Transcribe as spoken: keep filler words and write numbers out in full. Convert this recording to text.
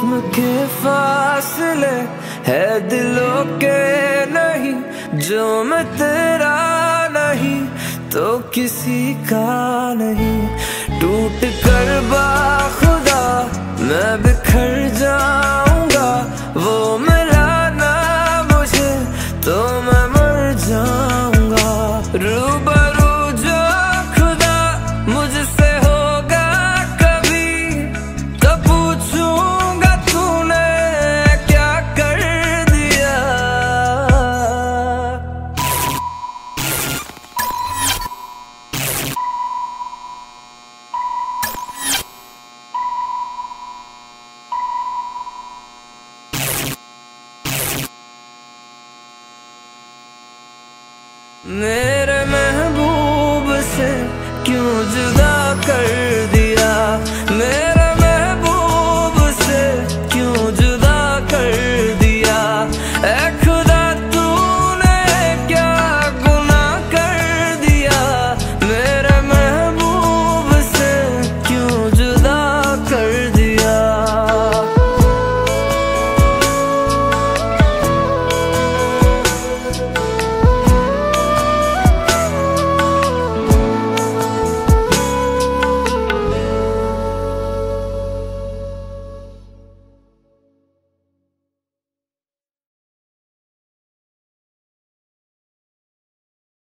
जिस्म के फासले है दिलों के नहीं, जो मैं तेरा नहीं तो किसी का नहीं। टूट कर बाखुदा मैं बिखर जाऊंगा, वो मिला ना मुझे तो मैं मर जाऊंगा। रूबरू जो खुदा मुझसे होगा कभी, तो पूछूंगा तूने क्या कर दिया। मैं